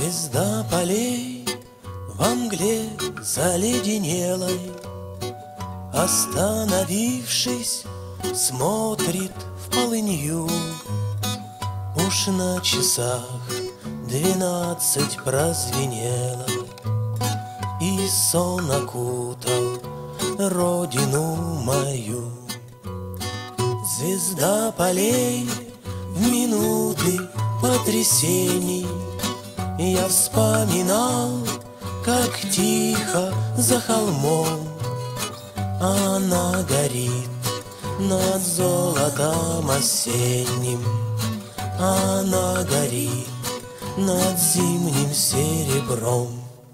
Звезда полей во мгле заледенелой, остановившись, смотрит в полынью. Уж на часах 12 прозвенело, и сон окутал родину мою. Звезда полей в минуты потрясений я вспоминал, как тихо за холмом она горит над золотом осенним. Она горит над зимним серебром.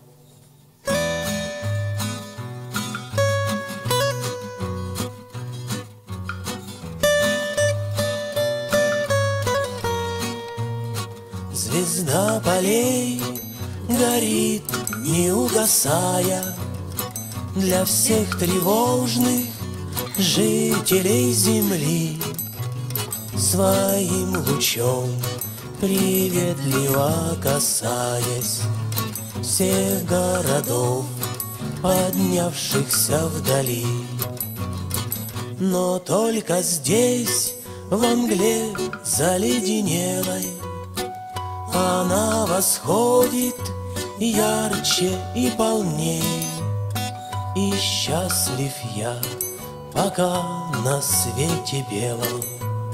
Звезда полей горит, не угасая, для всех тревожных жителей земли. Своим лучом приветливо касаясь всех городов, поднявшихся вдали. Но только здесь, во мгле заледенелой, она восходит ярче и полней. И счастлив я, пока на свете белом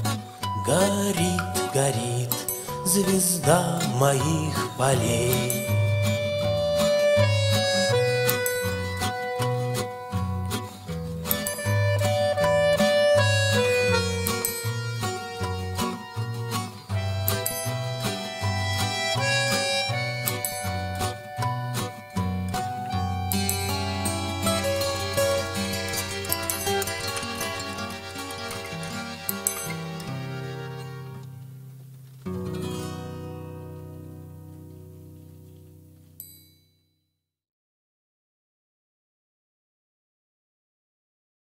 горит, горит звезда моих полей.